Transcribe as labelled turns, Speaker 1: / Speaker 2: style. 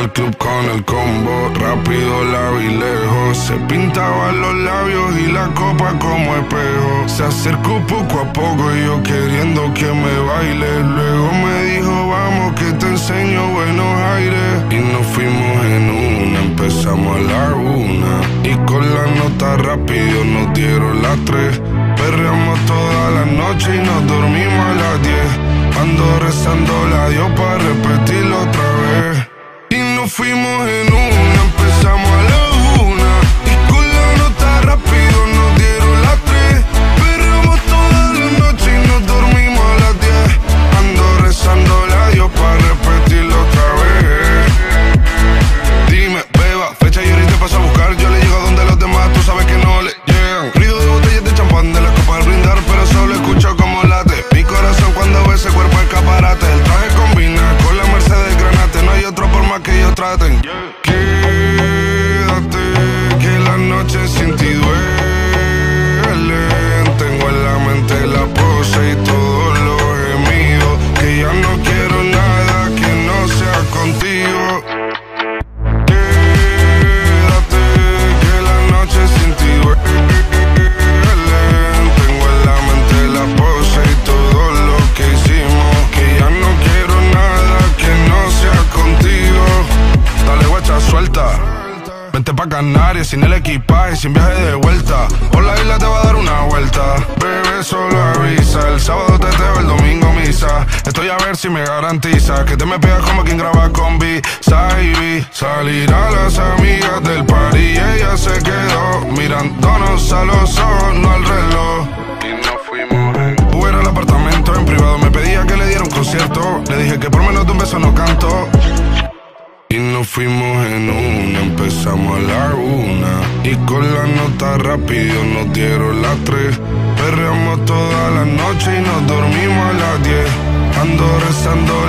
Speaker 1: al club con el combo, rápido la vi lejos. Se pintaba los labios y la copa como espejo. Se acercó poco a poco y yo queriendo que me baile. Luego me dijo vamos que te enseño buenos aires. Y nos fuimos en una, empezamos a la 1. Y con la nota rápido nos dieron las 3. Perreamos toda la noche y nos dormimos a las 10. Ando rezando la Dios para repetirlo otra vez. Y nos fuimos en una, empezamos a la 1. Y con la nota rápido nos dieron las 3. Perreamos toda la noche y nos dormimos a las 10. Ando rezando la Dios para repetirlo otra vez. Dime, beba, fecha y ahorita paso a buscar. Yo le llego donde los demás, tú sabes que no le llegan. Ruido de botellas de champán de las copas al brindar, pero solo escucho como late mi corazón cuando ve ese cuerpo escaparate. El traje combina con la Mercedes Granate. No hay otro por más que ellos traten. Quédate, que la noche sin ti duele. Tengo en la mente la pose y todos los gemidos. Que ya no quiero nada que no sea contigo. Quédate, que la noche sin ti duele. Tengo en la mente la pose y todo lo que hicimos. Que ya no quiero nada que no sea contigo. Dale guacha, suelta. Vente pa' Canarias sin el equipaje, sin viaje de vuelta. Por la isla te va a dar una vuelta. Bebé, solo avisa. El sábado teteo, el domingo misa. Estoy a ver si me garantiza que te me pegas como quien graba con B-Side. Salir a las amigas del party y ella se quedó mirándonos a los ojos, no al reloj. Y nos fuimos en Uber al apartamento en privado. Me pedía que le diera un concierto. Le dije que por menos de un beso no canto. Y nos fuimos en una, empezamos a la 1. Y con la nota rápido nos dieron las 3. Perreamos toda la noche y nos dormimos a las 10. Ando rezando